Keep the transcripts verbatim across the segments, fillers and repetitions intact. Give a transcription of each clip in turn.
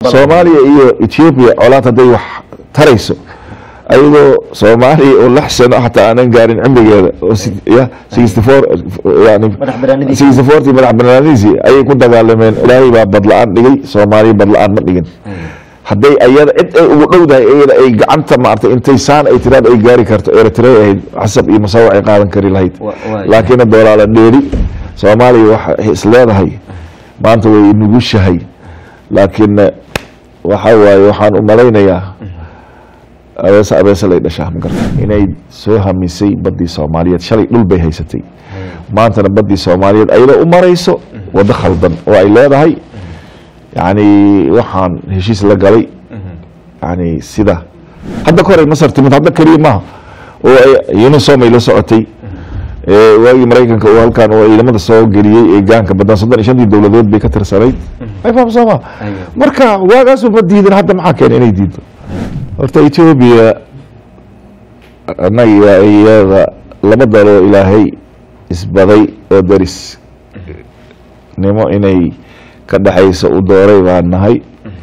Soomaaliya iyo Ethiopia colaad haday wax tarayso ayadoo Soomaaliya oo laxsan xataa aanan gaarin cimrigeeda oo ya sixty-four yani sixty-four madax banaanisi ay ku dagaalameen Ilaahay baa badlaan dhigay Soomaaliya badlaan ma dhigin haday ayada cid ay ugu dhowdahay ayada ay gacanta maartay intay saan ay tiraad ay gaari karto Eritrea ay xasab iyo masaw ay qaadan kari lahayd laakiin doolaala dheeri Soomaaliya waxa isleedahay maanta way inagu shahay laakiin waxa waaye waxaan u malaynayaa abeesa abeesa lay dhashaa ma garta inay soo hamisay badii Soomaaliyeed shalay dhul bay haysatay maantana badii Soomaaliyeed ayada u marayso wada khaldan oo ay leedahay يعني waxaan heshiis la galay يعني sida hadda koray Masar timid hadda kaliya ma oo aynu Soomaaliya socotay ee waagi Mareykanka oo halkan oo ciidamada soo galiyay ee gaanka badan soddon iyo shan dawladood bay ka tirsaneyd ay fahamsama marka waagaas uma diidan hadda maxaa keenay inay diido horta Ethiopia anaga iyada laba dalo Ilaahay isbaday oo daris nimo inay ka dhaxayso u dooray baan nahay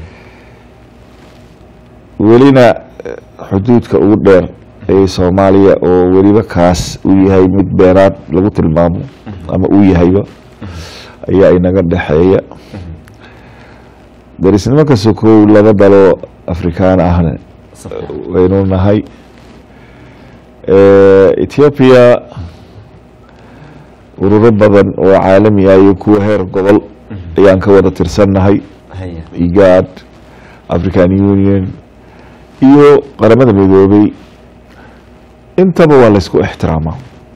welina xuduudka ugu dheer ee Soomaaliya oo weliba kaas uu yahay mid beeraad lagu tilmaamo ama uu yahayba ayaa inaga dhaxeeya darisnimo ka soo koow laba dalo Afrikaan ahna waynu nahay ee Ethiopia ururo badan oo caalami ah iyo kuwa heer gobol ayaan ka wada tirsanahay IGAD African Union iyo qaramada midoobay intaba waa la isku ixtiraamaa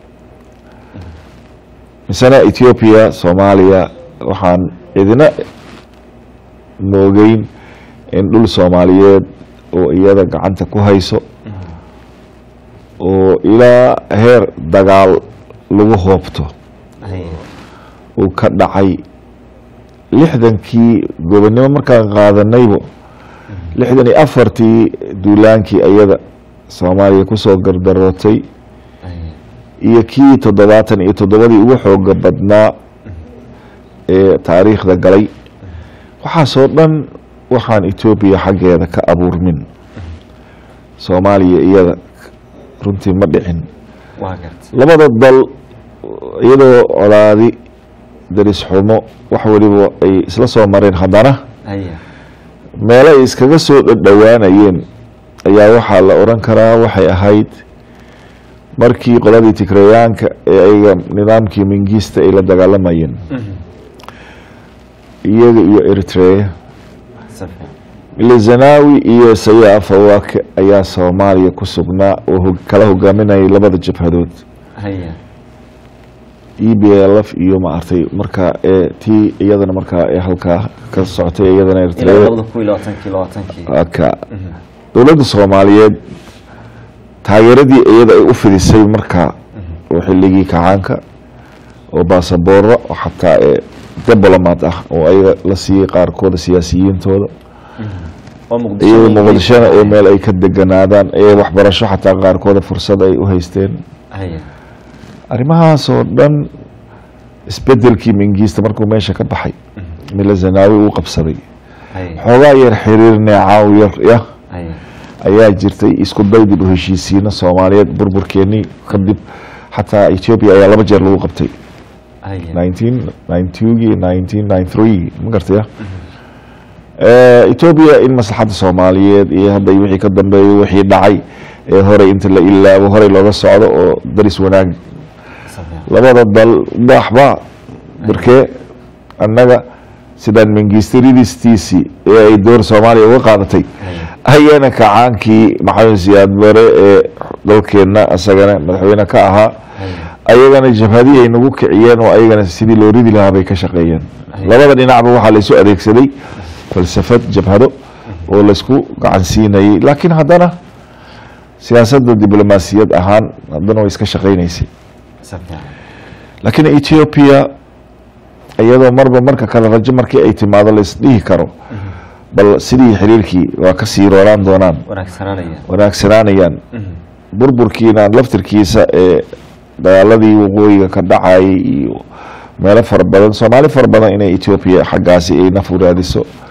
misana Ethiopia Soomaaliya waxaan idina moogeyn in dhul Soomaaliyeed oo iyada gacanta ku hayso oo ilaa heer dagaal lagu hoobto oo ka dhacay lixdankii gobonimo markaan qaadanaybo lixdan iyo afartii duulaankii ayada Soomaaliya ku soo gardarootay iyo kii toddobaatan iyo toddobadii ugu xooga badnaa ee taariikhda galay waxa soo dhan waxaan Ethiopia xaggeeda ka abuurmin Soomaaliya iyada runtii ma dhicin labada dal iyadoo colaadi daris xumo wax waliba ay isla soo mareen hadana meel ay iskaga soo dhawaanayeen ayaa waxa la oran karaa waxay ahayd markii qoladii Tigreeyaanka ee ay nidaamkii Mingista ay la dagaalamayeen iyaga iyo Eritrea Ilizanawi iyo Sayaf Fawak ayaa Soomaaliya ku sugnaa oo kala hogaaminayay labada jabhadood E B L F iyo ma artay marka ee tii iyadana marka ee halka ka socotay iyadana Eritrea aka dawladda Soomaaliyeed taageeradii iyada ay u fidisay marka oo xilligii kacaanka oo baasaboorro xataa ee diblomaat ah oo ay la siiyay qaarkood siyaasiyiintooda oo Muqdisho oo meel ay ka deganaadaan ee waxbarasho xataa qaarkood fursad ay u haysteen arrimahaas oo dhan isbedelkii Mingista markuu meesha ka baxay meel Zanawi uu qabsaday xogaa yar xiriirnaa caawiyar ya ayaa jirtay isku daydib u heshiisiina Soomaaliyeed burburkeeni kadib xataa Ethiopia ayaa laba jeer lagu qabtay nineteen ninety-two iyo nineteen ninety-three ma gartay ee Ethiopia in maslaxada Soomaaliyeed iyo hadda wixii ka dambeeyay wixii dhacay ee hore inta la ilaabo hore looga socdo oo daris wanaag labada dal waxba barkee annaga sidaan Mingistiridistiisi ee ay door Soomaaliya uga qaadatay ayana kacaankii Maxamed Siyaad Bare ee dalkeena asagana madaxweyne ka ahaa ayagana jabhadii ay nagu kiciyeen oo ayagana sidii loo ridi lahaa bay ka shaqeeyeen labada dhinacba waxa la isu adeegsaday falsafad jabhado oo la isku gacan siinayay laakiin haddana siyaasadda diblomaasiyad ahaan haddana way iska shaqeynaysay laakiin Ethiopia iyadoo marba marka kala rajo markii ay timaado la isdhihi karo bal sidii xiriirkii waa ka sii rooraan doonaan wanaagsanaanayaan burburkiina laftirkiisa ee dagaaladii waqooyiga ka dhacay iyo meelo fara badan Soomaali fara badan inay Ethiopia xaggaasi ay naf u raadiso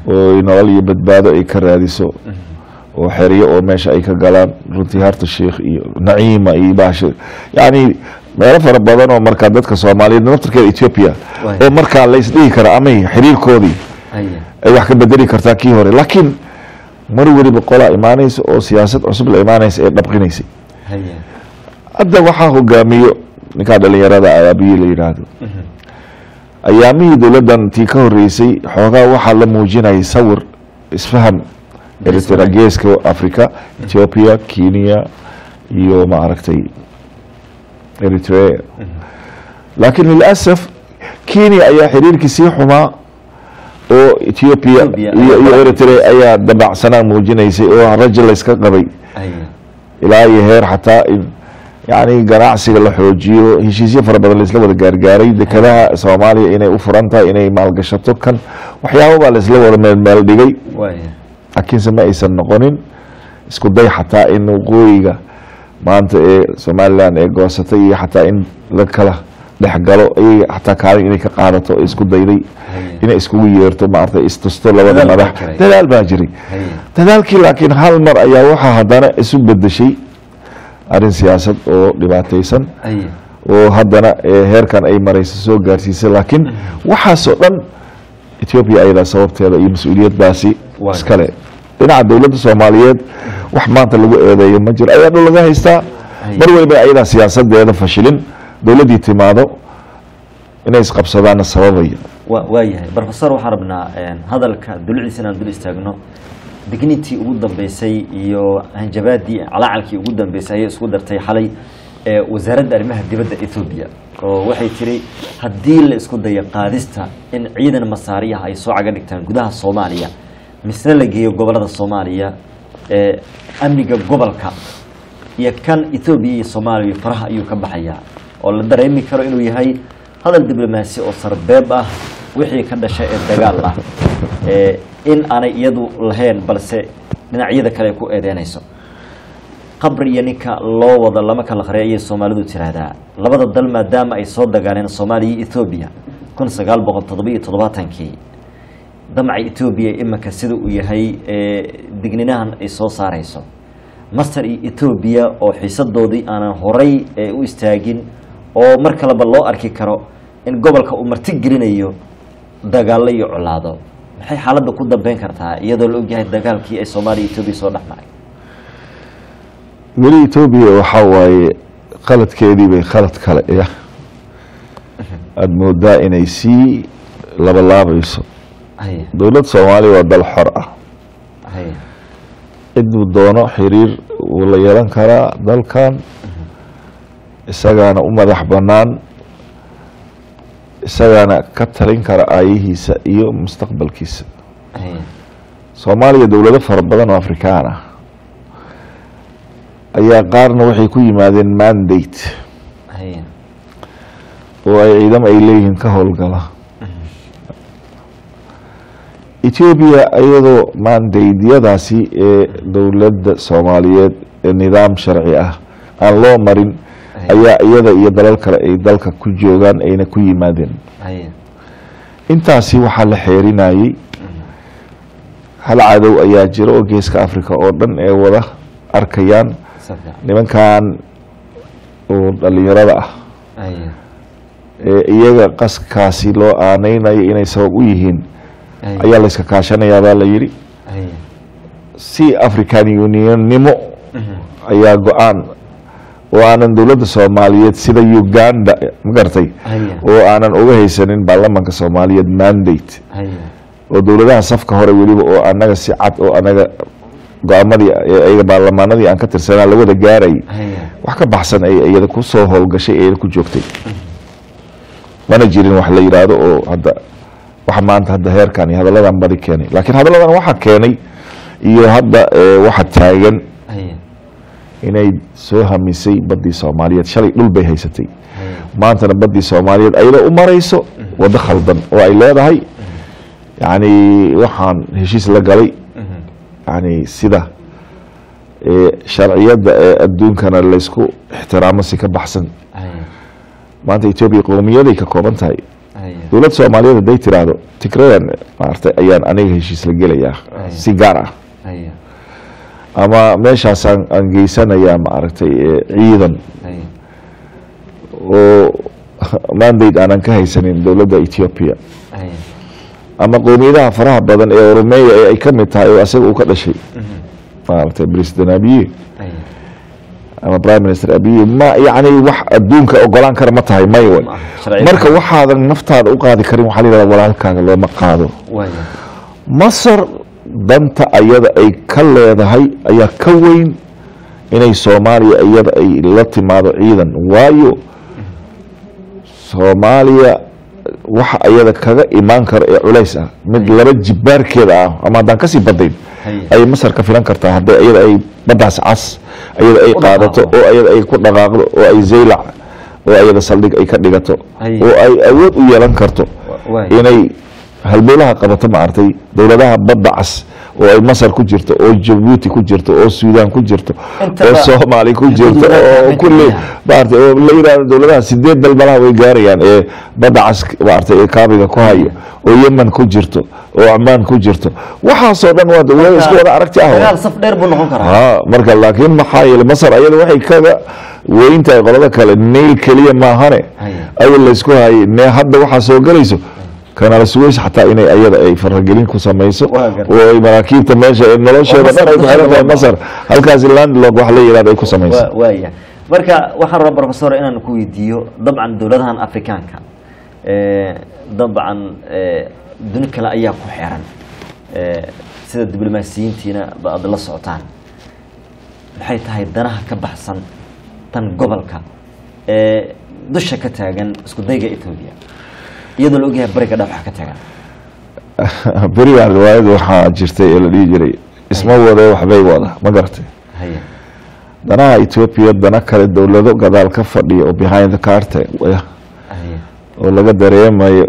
oo nolol iyo badbaado ay ka raadiso oo xeriyo oo meesha ay ka galaan runtii harta sheekh iyo naciima iyo baasha yani meelo fara badan oo markaa dadka Soomaaliyeed naftirkeeda Ethiopia oo markaa la isdhihi kara ama xiriirkoodii ay wax ka bedeli kartaa kii hore laakiin mar waliba qola imaanaysa oo siyaasad cusub la imaanaysa ee dhabqinaysay hadda waxaa hogaamiyo ninka dhalinyarada Abiy la yiraahdo ayaamihii dowladan tii ka horeysay xoogaa waxaa la muujinayay sawir isfaham Eritrea geeska Afrika Ethiopia Kenya iyo ma aragtay Eritrea laakiin للأسف Kenya ayaa xiriirkii sii xumaa oo Ethiopia iyo Eritrea ayaa dabacsanaan muujinaysay oo rajal iska qabay ilaa iyo heer xataa يعني ganacsiga la xoojiyo heshiisyo fara badan la isla wada gaargaaray dekadaha Soomaaliya inay u furantahay inay maalgashato kan waxyaabo baa la isla wada meel meel dhigay laakiin sama aysan noqonin isku day xataa in waqooyiga maanta ee Somaliland ee goosatay iyo xataa in la kala dhaxgalo ay xataa kaalin inay ka qaadato isku dayday inay isku yeerto maarta istusto labada madax dadaal baa jiray dadaalkii laakiin hal mar ayaa waxa hadana isu bedeshay arin siyaasad oo dhibaataysan oo haddana heerkan ay marayso soo gaarsiisay laakiin waxa soo dhan Ethiopia ayada sababteeda iyo mas'uuliyadaasi iskale dhinaca dawladda Soomaaliyeed wax maanta lagu eedeeyo ma jiro ayaa laga haystaa mar waliba ayada siyaasadeeda fashilin dawladii timaado inay isqabsadaan sababaya waayahay professor waxa rabnaa hadalka dulciisana dul istaagno digniintii ugu dambeysay iyo hanjabaadii calacalkii ugu dambeysay ay isku dartay xalay ee wasaaradda arrimaha dibadda Ethiopia oo waxay tiri hadii la isku dayo qaadista in ciidan masaariyaha ay soo caga dhigtaan gudaha Soomaaliya misna la geeyo gobolada Soomaaliya ee amniga gobolka iyo kan Ethiopia iyo Soomaaliya faraha ayuu ka baxayaa oo la dareemi karo inuu yahay hadal diblomaasi oo sarbeeb ah wixii ka dhashay ee dagaal ah ee in aanay iyadu lahayn balse dhinacyada kale ku eedeynayso qabri iyo ninka loo wada lama kala qareeyay Soomaalidu tiraahdaa labada dal maadaama ay soo dagaaleen Soomaaliya iyo Ethiopia kun sagaal boqol toddoba iyo toddobaatan-kii damca Ethiopia imaka sida uu yahay ee digninahan ay soo saarayso Masar iyo Ethiopia oo xiisadoodii aanan horay ee u istaagin oo mar kale ba loo arki karo in gobolka uu marti gelinayo dagaal iyo colaado maxay xaaladda ku dambeyn kartaa iyadoo la ogyahay dagaalkii ay Soomaaliya Ethiopia soo dhaxmaray wali Ethiopia waxa waaye qaladkeedii bay qalad kale ah aad moodaa inay si laba laabayso dawladda Soomaaliya waa dal xor ah ciduu doono xiriir uu la yeelan karaa dalkan isagana u madax banaan isagana ka talin kara aayihiisa iyo mustaqbalkiisa Soomaaliya dawlado fara badan oo Afrikaan ah ayaa qaarna waxay ku yimaadeen mandate oo ay ciidamo ay leeyihiin ka howlgala Ethiopia ayadoo mandate-yadaasi ee dawladda Soomaaliyeed ee nidaam sharci ah aan loo marin ayaa iyada iyo dalal kale ay dalka ku joogan ayna ku yimaadeen intaasi waxa la xeerinayay hal cadow ayaa jira oo geeska Afrika oo dhan ee wada arkayaan nimankan oo dhalinyarada ah ee iyaga qaskaasi loo aaneynay inay sabab u yihiin ayaa la iska kaashanayaa baa la yiri si African Union nimo ayaa go'aan oo aanan dawladda Soomaaliyeed sida Uganda magartay oo aanan uga haysanin baarlamaanka Soomaaliyeed mandate oo dawladaha safka hore waliba oo anaga si cad oo anaga go'aamadii ay baarlamaanadii aan ka tirsanaa la wada gaaray wax ka baxsan ay iyada ku soo howlgashay ay ku joogtay mana jirin wax la yiraahdo oo hadda wax maanta hadda heerkan iyo hadaladan bari keenay laakiin hadaladan waxa keenay iyo hadda waxa taagan inay soo hamisay badii Soomaaliyeed shalay dhul bay haysatay maanta badii Soomaaliyeed ayada u marayso wada khaldan oo ay leedahay yani waxaan heshiis la galay yani sida ee sharciyada adduunkana la isku ixtiraamo si ka baxsan maanta Ethiopia qowmiyaday ka kooban tahay dowlad Soomaaliyeed haday tiraahdo tikradan maartay ayaan aniga heshiis la gelayaa si gaar ah ama meeshaas aan geysanayaa maartay ciidan oo mandate aanan ka haysanin dowladda Ethiopia ama qoomiyadaha faraha badan ee Oromeeya ay ka mid tahay oo asaga uu ka dhashay maartay President Abiy ama Prime Minister Abiy ma yaani wax adduunka ogolaan kara ma tahay may way marka waxaadan naftaada u qaadi karin waxa la yiraahdaa walaalkaaga looma qaado Masar danta ayada ay ka leedahay ayaa ka weyn inay Soomaaliya ayada ay la timaado ciidan waayo Soomaaliya waxa ayada kaga imaan karo ee culays ah mid laba jibaarkeeda ah ama haddaan kasii badayn ay Masar ka filan kartaa haddii ayada ay badaas cas ayada ay qaadato oo ayada ay ku dhaqaaqdo oo ay Zeylac oo ayada saldhig ay ka dhigato oo ay awood u yeelan karto inay halbeelaha qabato maartay dowladaha badda cas oo ay Masar ku jirto oo Djibouti ku jirto oo Suudaan ku jirto oo Soomaali ku jirto oo kulli maartay oo la yiraahdo dowladaha sideed dalbalaha way gaarayaan ee badda cas maartay ee kaabiga ku hayo oo Yemen ku jirto oo Oman ku jirto waxa soo dhan waa dowlad isku wada aragti ah dagaal saf dheer buu noqon karaa ha marka laakiin maxaa yeelay Masar ayada waxay kaga weynta qolada kale Nile kaliya ma ahane ay la isku hayay hadda waxa soo galayso kana la suugays xataa inay ayada ay faragelin ku sameeyso oo ay maraakiibta meesha ee nolosheeda dhan ay xirantay Masar halkaas landlord wax la yiraahdo ay ku sameeyso waaya marka waxaan rabaa professor inaan ku weydiiyo dabcan dawladahan Afrikaanka ee dabcan ee dun kale ayaa ku xiran ee sida diblomaasiyiintiina baad la socotaan maxay tahay danaha ka baxsan tan gobolka ee dusha ka taagan isku dayga Ethiopia iyadoo la ogyahay bariga dhawax ka tagan bariga riwaayad waxa jirtay ee la dhigi jiray isma wada waxbay wada ma garatay haya danaha Ethiopia dana kale dawlado gadaal ka fadhiyo oo behind the curtain waya oo laga dareemayo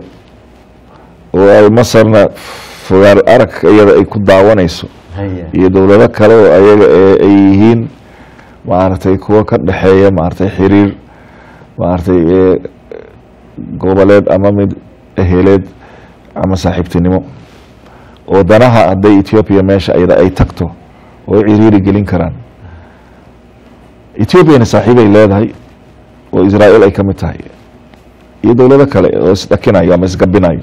oo ay Masarna fogaar arag iyada ay ku daawanayso iyo dawlado kale oo ayaga ay yihiin maartay kuwa ka dhaxeeya maartay xiriir maartay goboleed ama mid eheleed ama saaxiibtinimo oo danaha haday Ethiopia meesha ayada ay tagto oo ciriiri gelin karaan Ethiopia saaxiib ay leedahay oo Israel ay kamid tahay iyo dawlado kale oo isdakinayo ama isgabinayo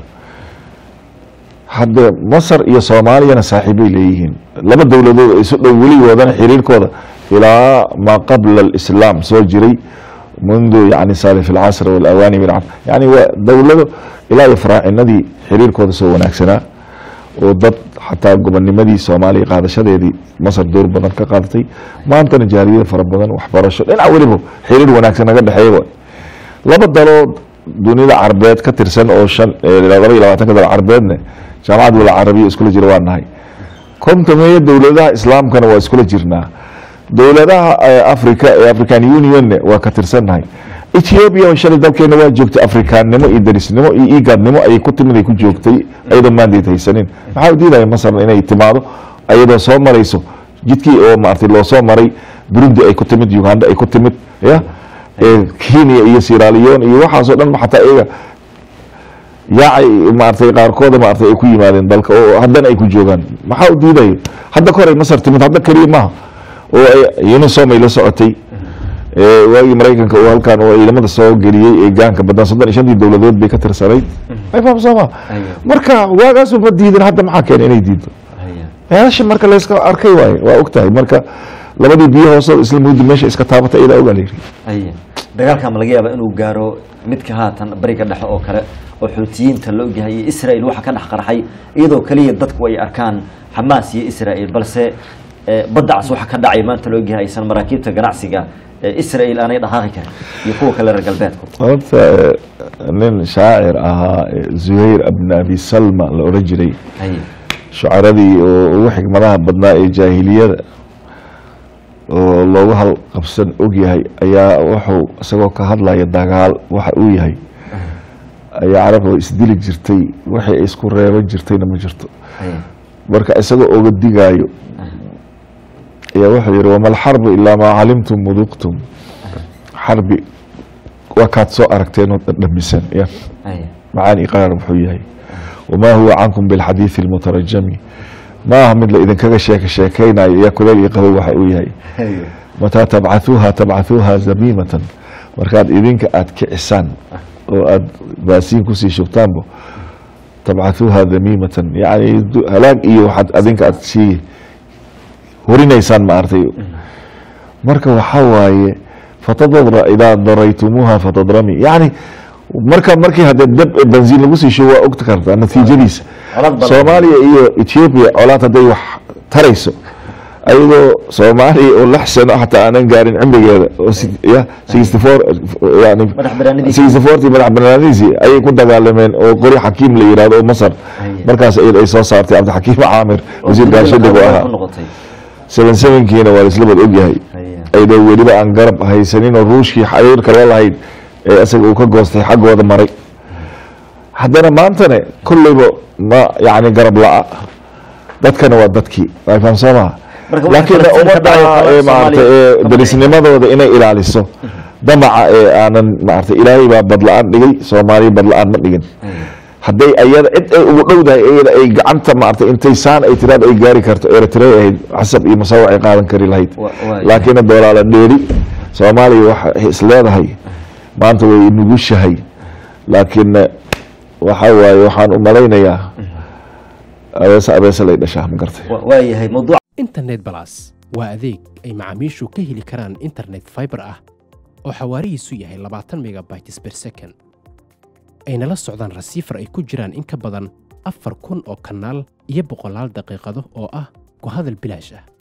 hadda Masar iyo Soomaaliya saaxiib ay leeyihiin laba dawladood ay soo dhow wali wadana xiriirkooda ilaa ma qabla al-islam soo jiray منذ يعني سالف العصر والأواني بالعصر يعني دولة إلى إفراع النادي حرير كود سو وناكسنا وضد حتى قبل النمدي الصومالي قاعدة شديدي مصر دور بدن كقاعدتي ما أنت نجارية فرب بدن وحبار الشر إن أولهم حرير وناكسنا قد حيوان لا بدلوا دوني العربيات كترسن أو شن العربي لو أعتقد العربيات جامعة العربية اسكول جروان هاي كنت مية دولة إسلام كانوا اسكول جرنا دولتها أفريقيا أفريكان يونيون وكترسناي إثيوبيا وشال دولكنا واجبت أفريكان نمو إدريس نمو إيجاد نمو أي كنت من يكون جوكتي أيضا ما دي تيسنين محاول دي لا مثلا إنه يتمارو أيضا صوم مريسو جدكي أو مارتي لو صوم مري بروندي أي كنت من يوغندا أي كنت من يا كينيا أي سيراليون أي واحد صدق حتى إيه يا مارتي قاركودا مارتي أي كوي مالين دلك أو هذا أي كوي جوغان محاول دي لا هذا كوري مصر تمت هذا كريم ما iyana Soomaaliya la socotay ee waagi Mareykanka oo halkan oo ciidamada soo galiyay ee gaanka badan soddon iyo shan dawladood bay ka tirsanay ay fahamsama marka waagaas uma diidan hadda maxaa keenay inay diido meesha marka la iska arkay waay waa ogtahay marka labadii biyo hoos isla muddo meesha iska taabatay ila ogaaleeyay ay dagaalka ma laga yaabaa inuu gaaro midka haatan bariga dhexe oo kale oo xuutiyiinta loo yahay Israa'iil waxa ka dhax qarxay iyadoo kaliya dadku ay arkaan Hamas iyo Israa'iil balse بدعس waxa ka dhacay maanta loo yahay san maraakiibta ganacsiga Israa'iil aanay dhaqaaqi karin iyo kuwa kale reer galbeedku horta nin shaacir ahaa Zuhair ibn Abi Salma la oran jiray ay shucaradii oo xigmadaha badnaa ee jaahiliyada oo loogu hal qabsan og yahay ayaa wuxuu isagoo ka hadlaya dagaal waxa uu yahay ayaa carabku isdili jirtay waxay isku reeban jirtayna ma jirto marka isagoo uga digaayo يا وحير وما الحرب إلا ما علمتم وذقتم حرب وكات سو أركتين ودمسان يا معاني قارب حوياي وما هو عنكم بالحديث المترجم ما هم مثل إذا كذا شيك شيكينا يأكل يقهوى حوياي متى تبعثوها تبعثوها زميمة مركاد إذنك أد كإحسان وأد باسين كسي شبتانبو تبعثوها ذميمة يعني هلاك إيو حد أذنك أد شيء هورينا إنسان ما أرتيو مركا وحواي فتضر إذا ضريتموها فتضرمي يعني مركا مركي هذا الدب البنزين لبسي شو أكتكرت النتيجة ليس سوماليا إيو إثيوبيا علاقة دي تريسو أيضا سومالي واللحسن حتى أنا قارن عمري هذا يا سيستفور يعني سيستفورتي ملح بنانيزي أي كنت قال من وقري حكيم لإيران ومصر مركز إيد أي صار صارتي عبد الحكيم عامر وزير قاشد بقوها سبن سبن كينا والإسلام الأوجي هاي أيضا ولي بقى أنقرب هاي سنين الروشي حيور كلا هاي أسق وكجوستي حق هذا مري حدنا ما أنتنا كل ما يعني قرب لا دتك نودتكي ما يفهم سما لكن أمدا معناته درسنimada inay ilaaliso damaca ee aanan maartay ilaahay baa badlaan dhigay Soomaali badlaan ma dhigin haday ayada cid ay ugu dhowdahay ayada ay gacanta maartay intay saan ay tiraad ay gaari karto Eritrea ay xasab iyo masawir ay qaadan kari lahayd laakiin doolaala dheeri Soomaali waxa isleedahay maanta way inugu shahay laakiin waxa waaye waxaan u malaynayaa abeesa abeesa lay dhashaa ma gartay waayahay mawduuc internet plus waa adeeg ay macaamiishu ka heli karaan internet fiber ah oo xawaarihiisu yahay labaatan megabytes per second ayna la socdaan receiver ay ku jiraan in ka badan afar kun oo kanaal iyo boqolaal daqiiqado oo ah ku hadal bilaash ah